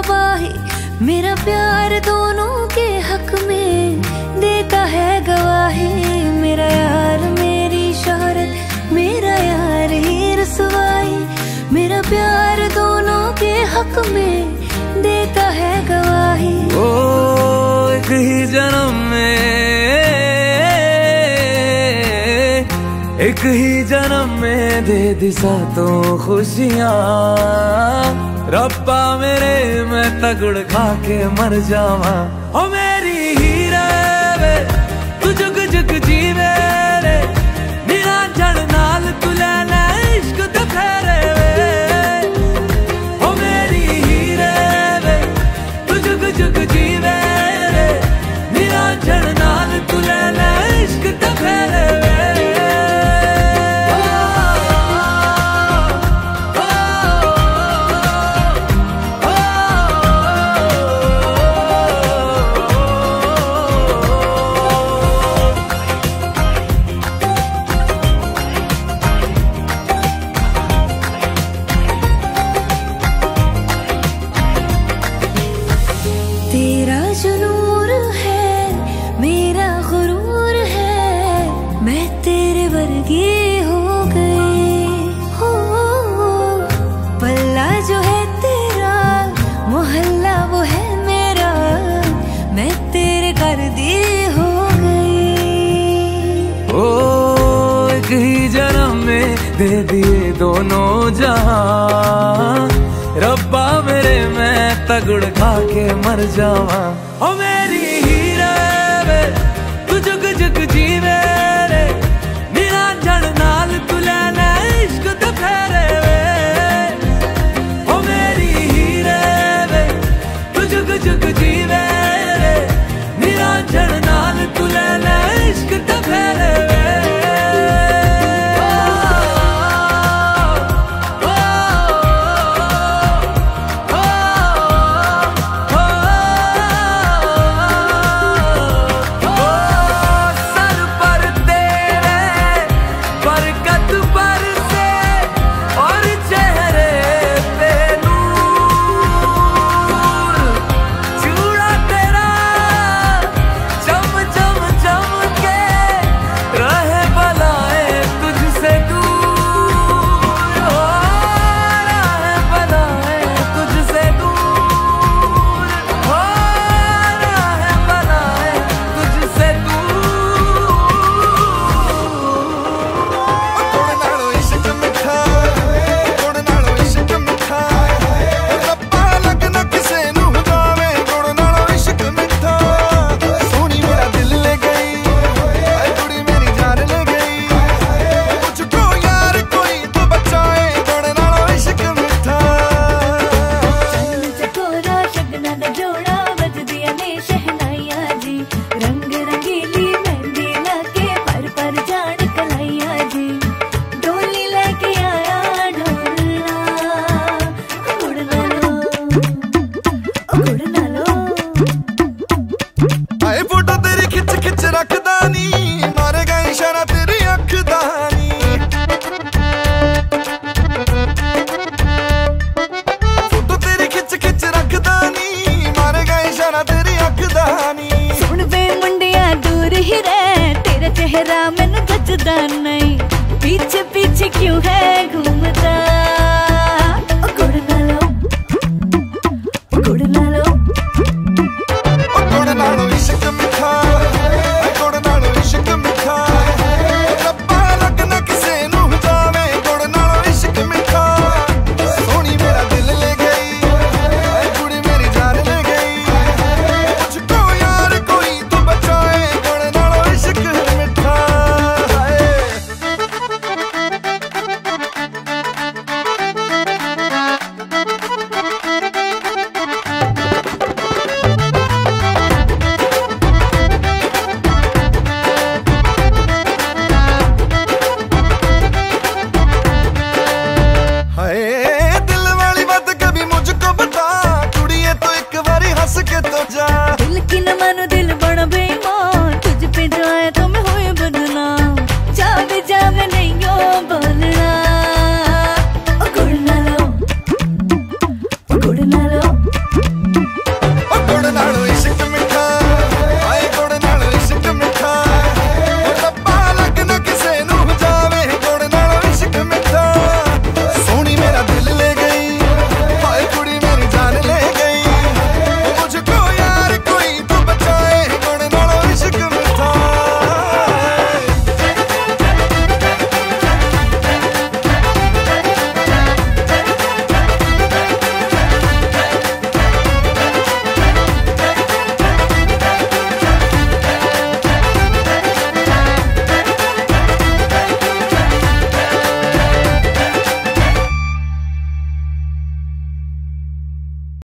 रुसवाही, मेरा प्यार दोनों के हक में देता है गवाही। मेरा यार मेरी शोहरत, मेरा यार ही रुसवाई, मेरा प्यार दोनों के हक में देता है गवाही। ओ एक ही जन्म में, एक ही जन्म में दे दी सातों खुशियाँ। रब्बा मेरे मैं तगड़ खा के मर जावा। ओ मेरी हीरे वे तू जुग जुग जीवे रे, निरंजन नाल तू ले ले इश्क ते फेरे वे। ओ मेरी हीरे वे तू जुग जुग जीवे रे, निरंजन नाल तू ले ले इश्क ते फेरे वे। तेरा जो नूर है मेरा गुरूर है, मैं तेरे वर्गी हो गई हो। पल्ला जो है तेरा, मोहल्ला वो है मेरा, मैं तेरे कर दी हो गई। ओ एक ही जन्म में दे दिए दोनों जहां। रब्बा मेरे मैं तगड़ खा के मर जावा। ओ मेरी हीरे वे तू जुग जुग जीवे रे, निरंजन नाल तू ले ले इश्क ते फेरे वे। ओ मेरी हीरे वे तू जुग जुग जीवे रे, निरंजन नाल तू ले ले इश्क ते फेरे वे। सुन वे मुंडिया दूर ही रह, तेरा चेहरा मैनू जचदा